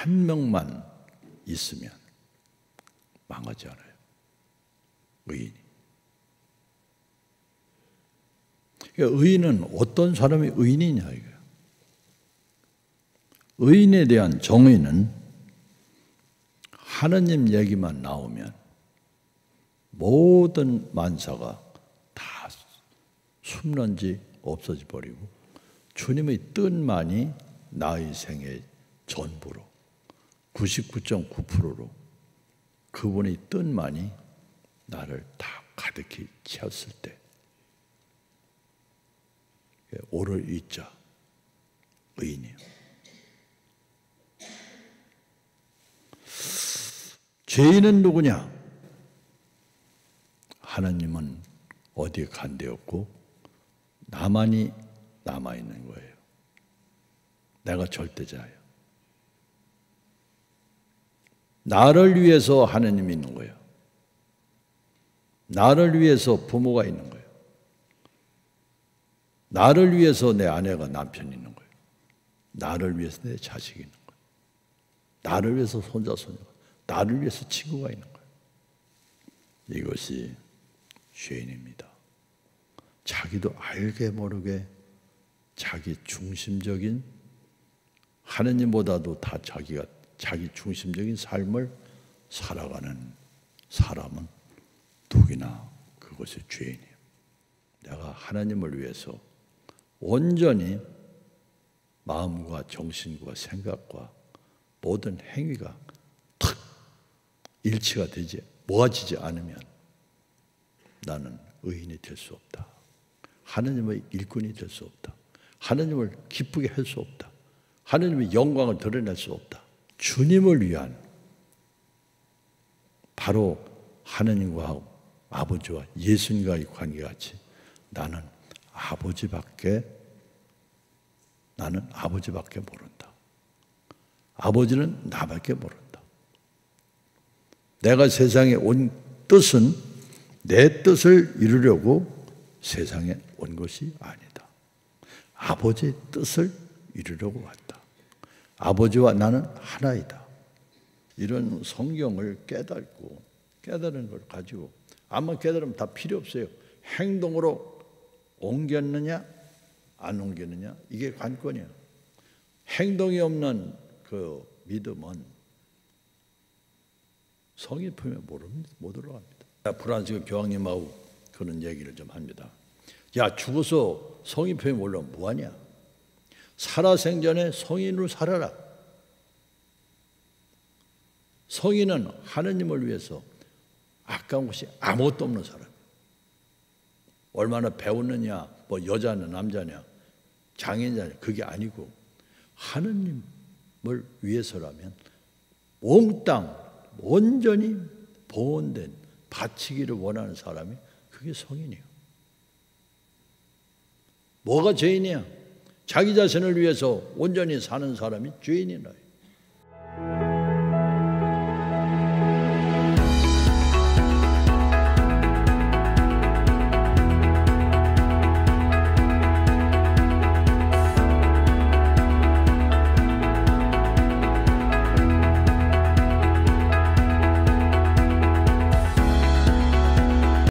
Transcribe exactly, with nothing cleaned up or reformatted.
한 명만 있으면 망하지 않아요. 의인이. 그러니까 의인은 어떤 사람이 의인이냐 이거예요. 의인에 대한 정의는 하느님 얘기만 나오면 모든 만사가 다 숨는지 없어져 버리고 주님의 뜻만이 나의 생의 전부로 구십구 점 구 퍼센트로 그분의 뜻만이 나를 다 가득히 채웠을 때 오를 잊자 의인이에요. 죄인은 누구냐? 하나님은 어디에 간데없고 나만이 남아있는 거예요. 내가 절대자예요. 나를 위해서 하나님이 있는 거예요. 나를 위해서 부모가 있는 거예요. 나를 위해서 내 아내가 남편이 있는 거예요. 나를 위해서 내 자식이 있는 거예요. 나를 위해서 손자, 손녀가, 나를 위해서 친구가 있는 거예요. 이것이 죄인입니다. 자기도 알게 모르게 자기 중심적인 하느님보다도 다 자기가 자기 중심적인 삶을 살아가는 사람은 누구나 그것이 죄인이에요. 내가 하나님을 위해서 온전히 마음과 정신과 생각과 모든 행위가 탁 일치가 되지 모아지지 않으면 나는 의인이 될 수 없다. 하나님의 일꾼이 될 수 없다. 하나님을 기쁘게 할 수 없다. 하나님의 영광을 드러낼 수 없다. 주님을 위한 바로 하나님과 아버지와 예수님과의 관계같이 나는 아버지밖에 나는 아버지밖에 모른다. 아버지는 나밖에 모른다. 내가 세상에 온 뜻은 내 뜻을 이루려고 세상에 온 것이 아니다. 아버지의 뜻을 이루려고 왔다. 아버지와 나는 하나이다. 이런 성경을 깨닫고 깨달은 걸 가지고 아마 깨달으면 다 필요 없어요. 행동으로 옮겼느냐 안 옮겼느냐 이게 관건이에요. 행동이 없는 그 믿음은 성인 품에 못 올라갑니다. 프란시스 교황님하고 그런 얘기를 좀 합니다. 야, 죽어서 성인 품에 올라오면 뭐하냐? 살아생전에 성인으로 살아라. 성인은 하느님을 위해서 아까운 것이 아무것도 없는 사람. 얼마나 배웠느냐, 뭐 여자냐, 남자냐, 장애냐, 그게 아니고 하느님을 위해서라면 몽땅 온전히 보온된 바치기를 원하는 사람이 그게 성인이에요. 뭐가 죄인이야? 자기 자신을 위해서 온전히 사는 사람이 죄인이라.